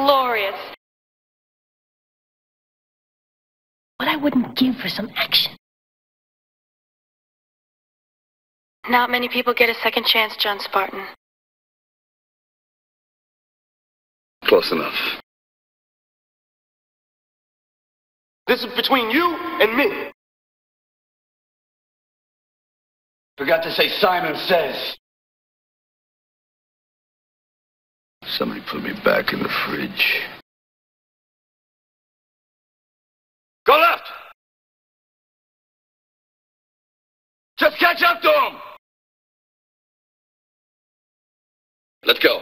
glorious. What I wouldn't give for some action. Not many people get a second chance, John Spartan. Close enough. This is between you and me. Forgot to say Simon Says. Somebody put me back in the fridge. Go left! Just catch up to him! Let's go.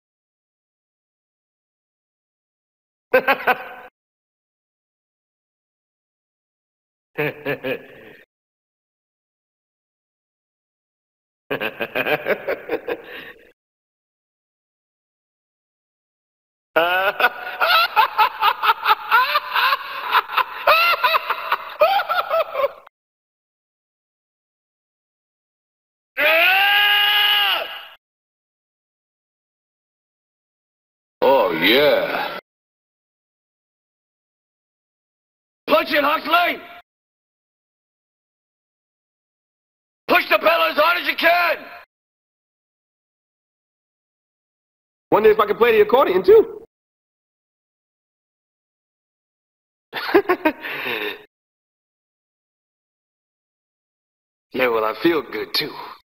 Oh, yeah. Punch it, Huxley! Push the pedal as hard as you can! Wonder if I can play the accordion, too. Yeah, well, I feel good, too.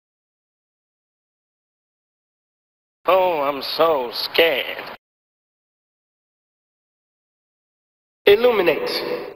Oh, I'm so scared. Illuminate.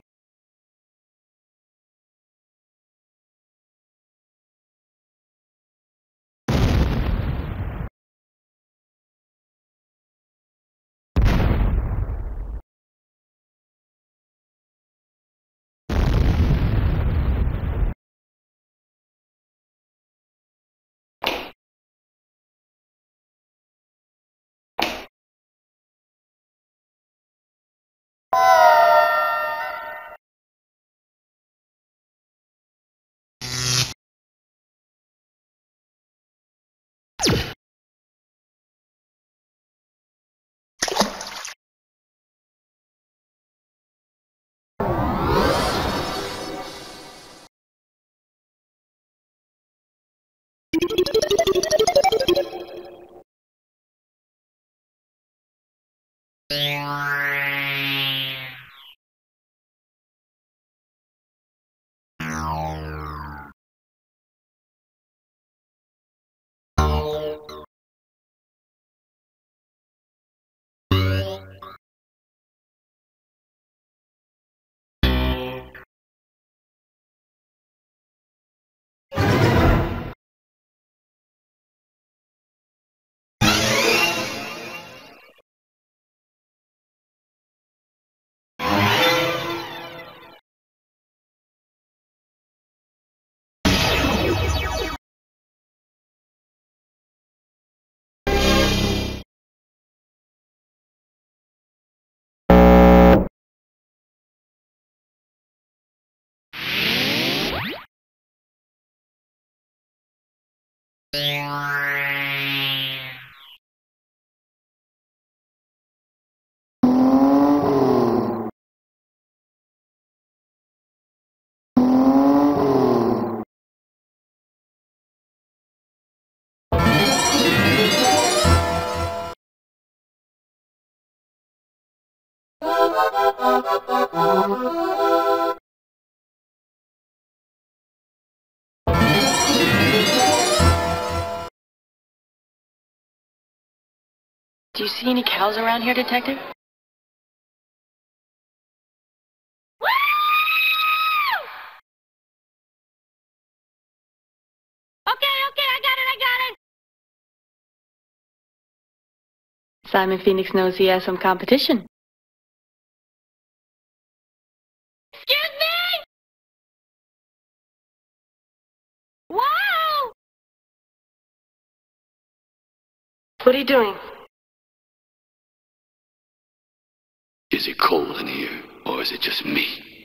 Do you see any cows around here, Detective? Woo! Okay, I got it. Simon Phoenix knows he has some competition. Excuse me? Wow! What are you doing? Is it cold in here, or is it just me?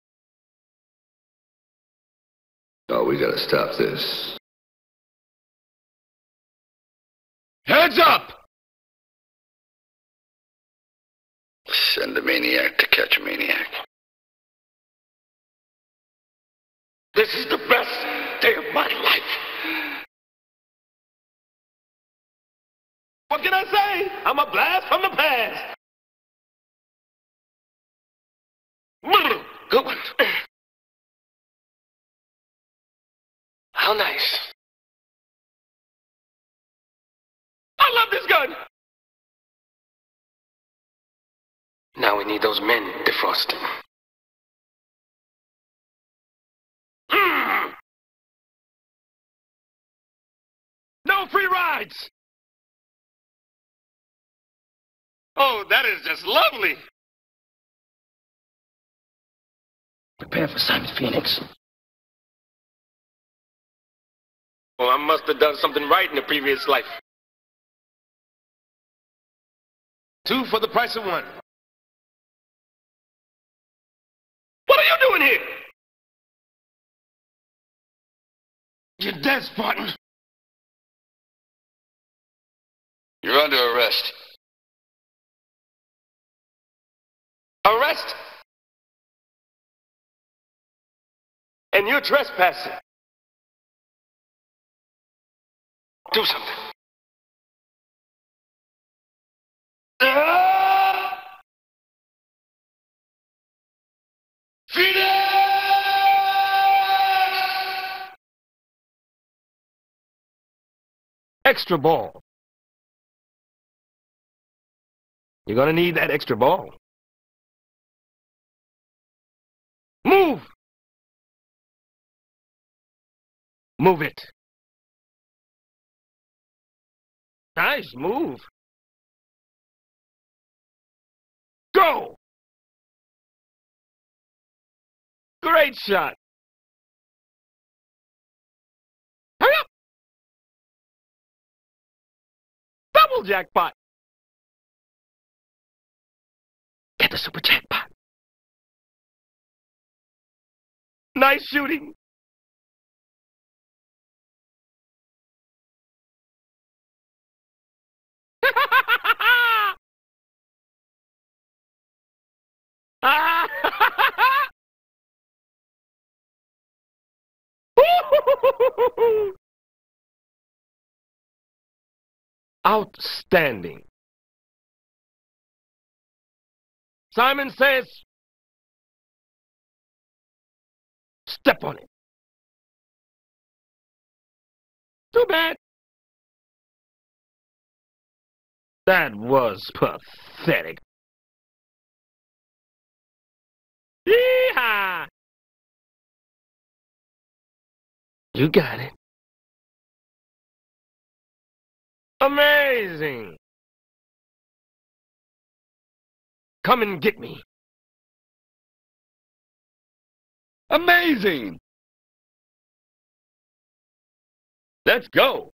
Oh, we gotta stop this. Heads up! send a maniac to catch a maniac. This is the best day of my life. What can I say? I'm a blast from the past. Good one. How nice. I love this gun. Now we need those men defrosting. No free rides. Oh, that is just lovely. Prepare for Simon Phoenix. Well, I must have done something right in the previous life. 2 for the price of 1. What are you doing here? You're dead, Spartan. You're under arrest. Arrest? And you're trespassing. Do something. Extra ball. You're gonna need that extra ball. Move! Move it. Nice move. Go! Great shot. Hurry up! Double jackpot. Get the super jackpot. Nice shooting. Outstanding. Simon says, step on it. Too bad. That was pathetic. Yeehaw! You got it. Amazing. Come and get me. Amazing! Let's go!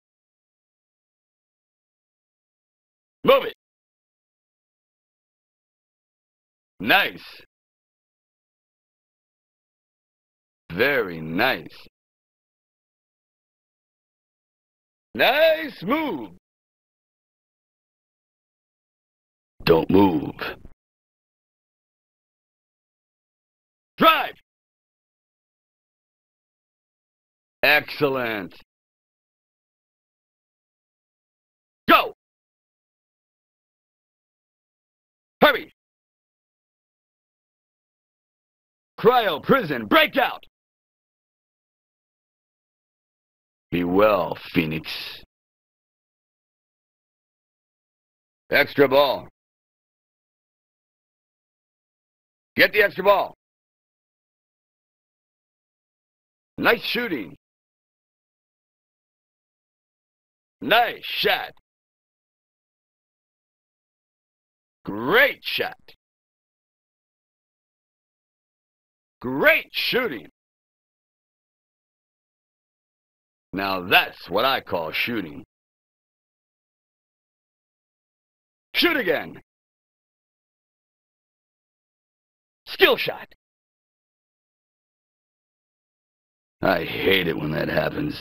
Move it! Nice! Very nice. Nice move! Don't move. Drive! Excellent. Go! Hurry! Cryo prison breakout! Be well, Phoenix. Extra ball. Get the extra ball. Nice shooting. Nice shot. Great shot. Great shooting. Now that's what I call shooting. Shoot again. Skill shot. I hate it when that happens.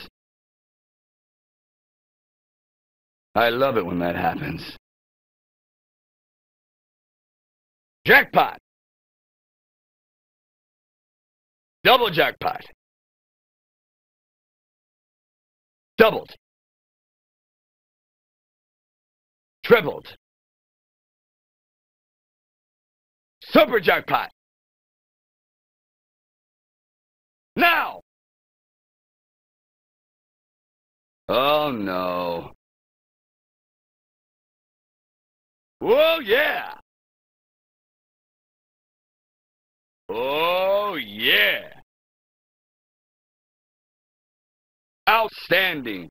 I love it when that happens. Jackpot. Double jackpot. Doubled. Tripled. Super jackpot. Now! Oh no. Whoa, yeah! Oh, yeah! Outstanding!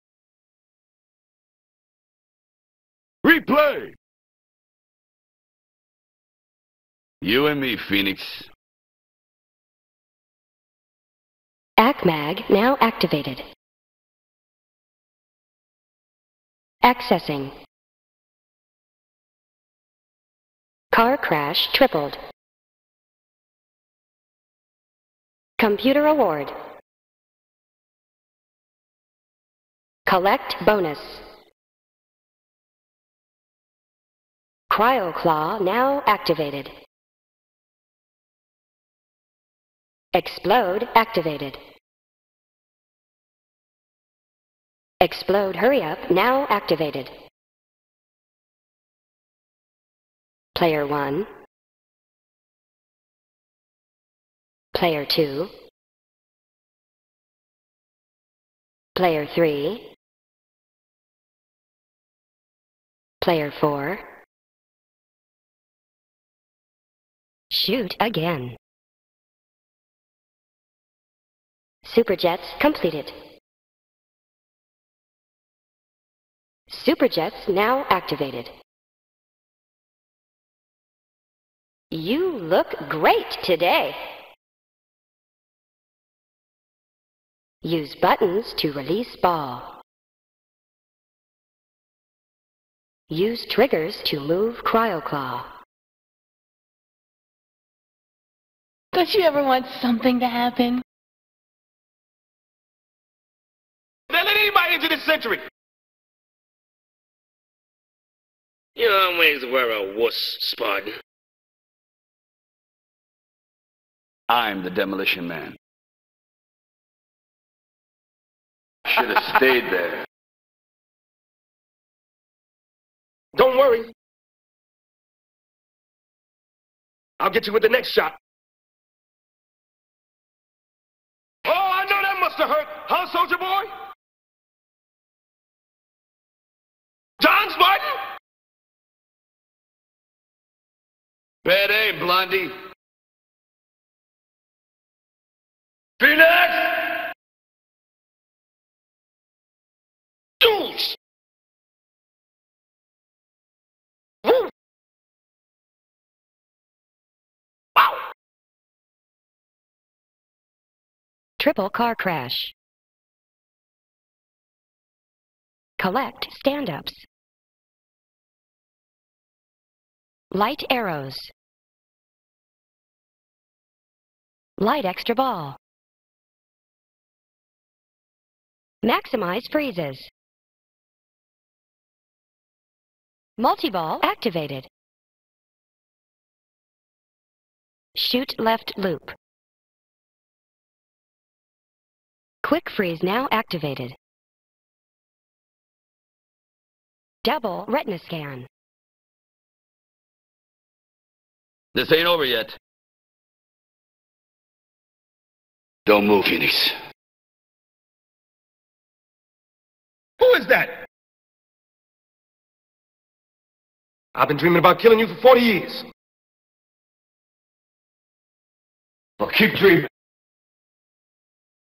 Replay! You and me, Phoenix. ACMAG now activated. Accessing. Car crash tripled. Computer award. Collect bonus. CryoClaw now activated. Explode activated. Explode Hurry Up now activated. Player 1. Player 2. Player 3. Player 4. Shoot again. Superjets completed. Superjets now activated. You look great today. Use buttons to release ball. Use triggers to move CryoClaw. Don't you ever want something to happen? Then let anybody into this century. You always were a wuss, Spartan. I'm the Demolition Man. Should have stayed there. Don't worry. I'll get you with the next shot. Oh, I know that must have hurt. Huh, Soldier Boy? John Spartan? Bad aim, Blondie. Phoenix! Deuce! Woo! Wow! Triple car crash. Collect stand-ups. Light arrows. Light extra ball. Maximize freezes. Multi-ball activated. Shoot left loop. Quick freeze now activated. Double retina scan. This ain't over yet. Don't move, Phoenix. Who is that? I've been dreaming about killing you for 40 years. Well, keep dreaming.